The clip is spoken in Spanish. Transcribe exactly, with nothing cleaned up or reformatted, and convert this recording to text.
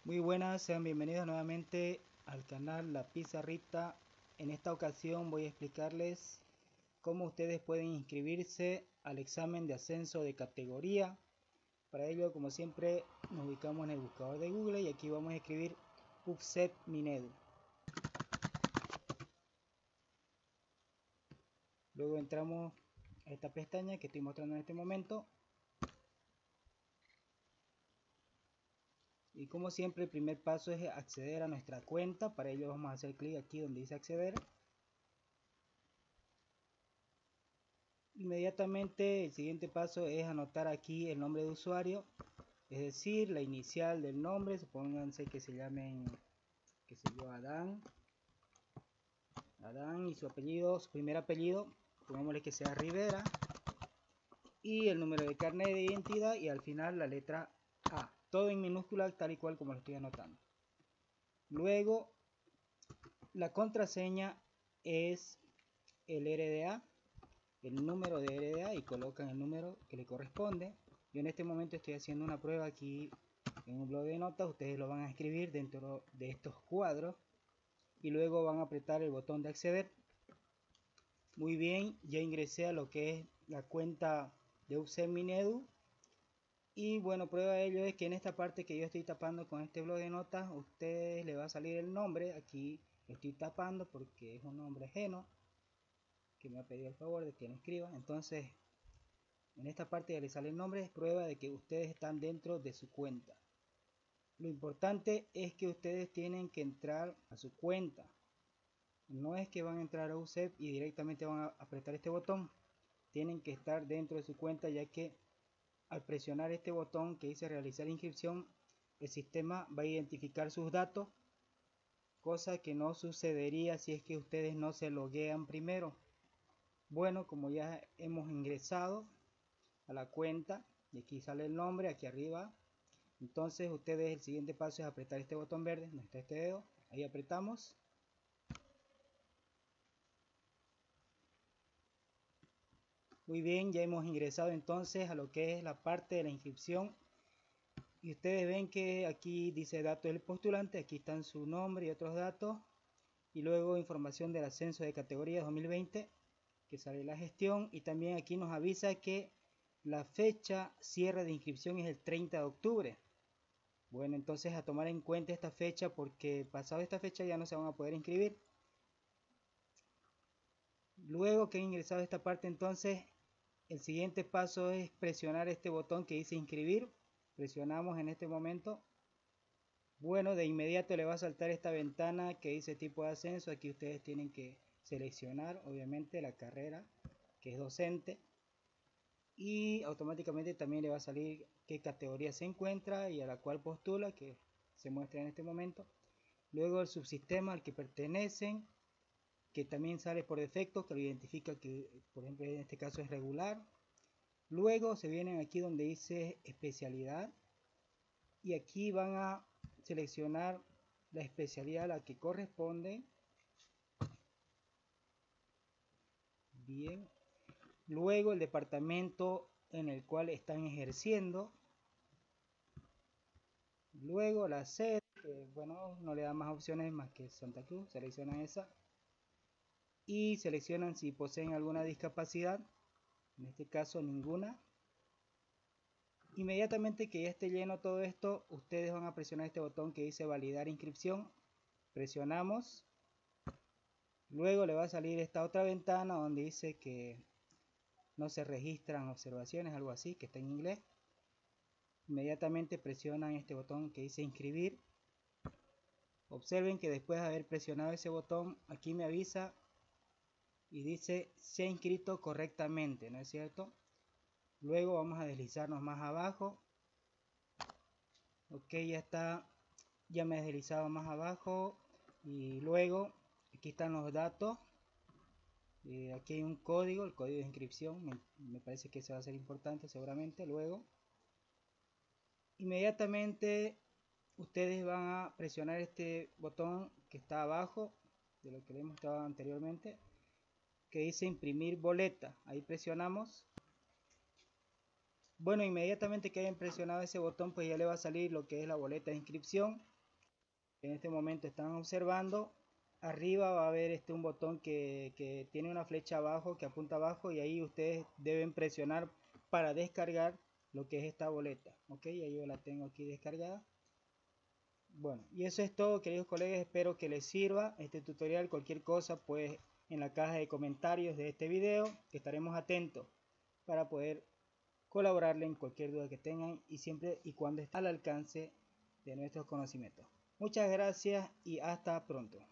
Muy buenas, sean bienvenidos nuevamente al canal La Pizarrita. En esta ocasión voy a explicarles cómo ustedes pueden inscribirse al examen de ascenso de categoría. Para ello, como siempre, nos ubicamos en el buscador de Google y aquí vamos a escribir U F C E P Minedu. Luego entramos a esta pestaña que estoy mostrando en este momento. Y como siempre, el primer paso es acceder a nuestra cuenta. Para ello vamos a hacer clic aquí donde dice acceder. Inmediatamente el siguiente paso es anotar aquí el nombre de usuario, es decir, la inicial del nombre. Supónganse que se llamen, qué sé yo, Adán. Adán y su apellido, su primer apellido, pongámosle que sea Rivera. Y el número de carnet de identidad y al final la letra A. Todo en minúscula tal y cual como lo estoy anotando. Luego la contraseña es el R D A, el número de R D A, y colocan el número que le corresponde. Yo en este momento estoy haciendo una prueba aquí en un blog de notas. Ustedes lo van a escribir dentro de estos cuadros y luego van a apretar el botón de acceder. Muy bien, ya ingresé a lo que es la cuenta de U F C E P Minedu. Y bueno, prueba de ello es que en esta parte que yo estoy tapando con este blog de notas, a ustedes le va a salir el nombre. Aquí estoy tapando porque es un nombre ajeno que me ha pedido el favor de que no escriba. Entonces en esta parte ya le sale el nombre. Es prueba de que ustedes están dentro de su cuenta. Lo importante es que ustedes tienen que entrar a su cuenta. No es que van a entrar a U C E P y directamente van a apretar este botón. Tienen que estar dentro de su cuenta, ya que al presionar este botón que dice realizar inscripción, el sistema va a identificar sus datos, cosa que no sucedería si es que ustedes no se loguean primero. Bueno, como ya hemos ingresado a la cuenta y aquí sale el nombre aquí arriba, entonces ustedes, el siguiente paso es apretar este botón verde donde está este dedo. Ahí apretamos. Muy bien, ya hemos ingresado entonces a lo que es la parte de la inscripción. Y ustedes ven que aquí dice datos del postulante, aquí están su nombre y otros datos. Y luego información del ascenso de categoría dos mil veinte, que sale la gestión. Y también aquí nos avisa que la fecha cierre de inscripción es el treinta de octubre. Bueno, entonces a tomar en cuenta esta fecha, porque pasado esta fecha ya no se van a poder inscribir. Luego que he ingresado a esta parte, entonces el siguiente paso es presionar este botón que dice inscribir. Presionamos en este momento. Bueno, de inmediato le va a saltar esta ventana que dice tipo de ascenso. Aquí ustedes tienen que seleccionar obviamente la carrera, que es docente, y automáticamente también le va a salir qué categoría se encuentra y a la cual postula, que se muestra en este momento. Luego el subsistema al que pertenecen, que también sale por defecto, que lo identifica, que por ejemplo en este caso es regular. Luego se vienen aquí donde dice especialidad y aquí van a seleccionar la especialidad a la que corresponde. Bien. Luego el departamento en el cual están ejerciendo. Luego la sede, que bueno, no le da más opciones más que Santa Cruz. Seleccionan esa y seleccionan si poseen alguna discapacidad, en este caso ninguna. Inmediatamente que ya esté lleno todo esto, ustedes van a presionar este botón que dice validar inscripción. Presionamos. Luego le va a salir esta otra ventana donde dice que no se registran observaciones, algo así, que está en inglés. Inmediatamente presionan este botón que dice inscribir. Observen que después de haber presionado ese botón, aquí me avisa y dice se ha inscrito correctamente, ¿no es cierto? Luego vamos a deslizarnos más abajo. Ok, ya está, ya me he deslizado más abajo y luego aquí están los datos. Eh, aquí hay un código, el código de inscripción, me, me parece que eso va a ser importante seguramente. Luego inmediatamente ustedes van a presionar este botón que está abajo de lo que le hemos mostrado anteriormente, que dice imprimir boleta. Ahí presionamos. Bueno, inmediatamente que hayan presionado ese botón, pues ya le va a salir lo que es la boleta de inscripción. En este momento están observando, arriba va a haber este un botón que, que tiene una flecha abajo, que apunta abajo, y ahí ustedes deben presionar para descargar lo que es esta boleta. Ok, ya yo la tengo aquí descargada. Bueno, y eso es todo, queridos colegas. Espero que les sirva este tutorial. Cualquier cosa, pues en la caja de comentarios de este video, que estaremos atentos para poder colaborarle en cualquier duda que tengan, y siempre y cuando esté al alcance de nuestros conocimientos. Muchas gracias y hasta pronto.